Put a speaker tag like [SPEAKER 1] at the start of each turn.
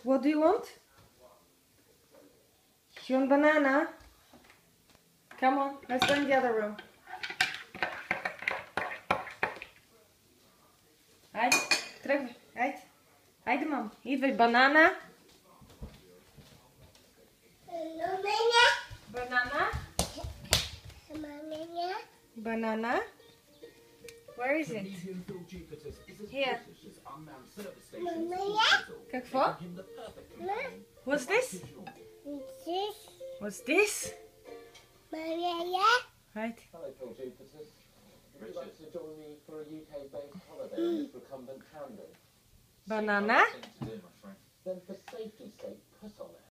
[SPEAKER 1] What do you want? You want banana? Come on, let's go in the other room. Haydi, terug. Haydi. Haydi mam. Hier banana. Banana. Banana. Where is it? Here. Kijk voor. What's this? What's this? Right.
[SPEAKER 2] Hello, Phil Jupiters. Would you like to join me for a UK-based holiday on this recumbent Camden?
[SPEAKER 1] Banana.
[SPEAKER 2] Then, for safety's sake, put on it.